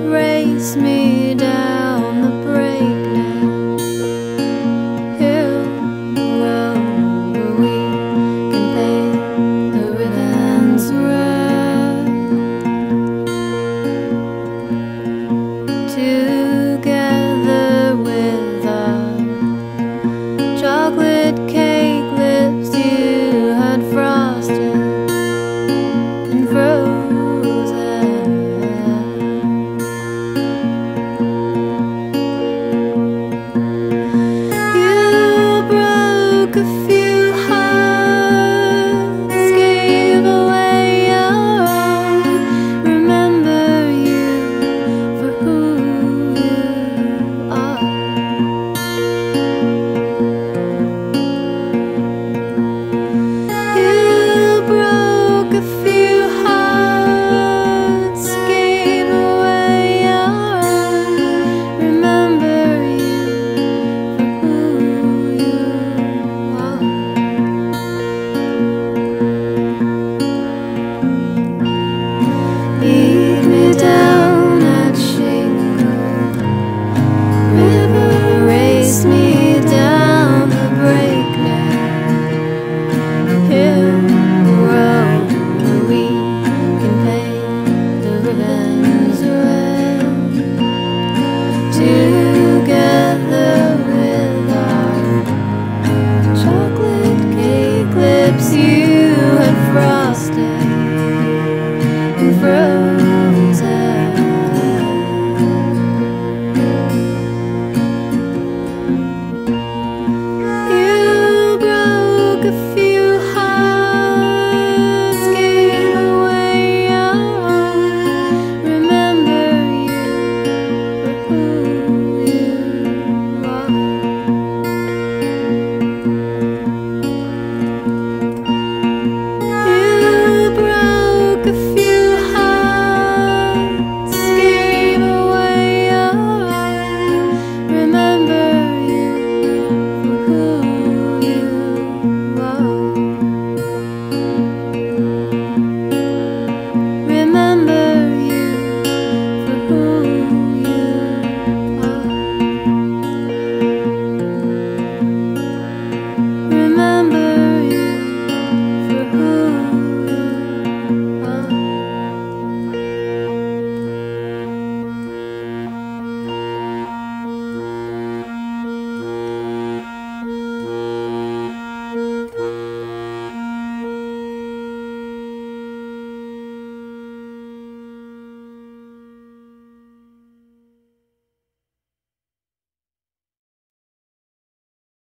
race me down the breakneck hill where we can paint the ribbons red. Together with our chocolate cake lips you had frosted and frozen. You broke a few hearts, gave away your own. Remember you for who you are. You broke a few hearts, gave away your own. Remember you for who you are. Lead me down that shingle river, race me down the breakneck hill road where we can paint the ribbons red.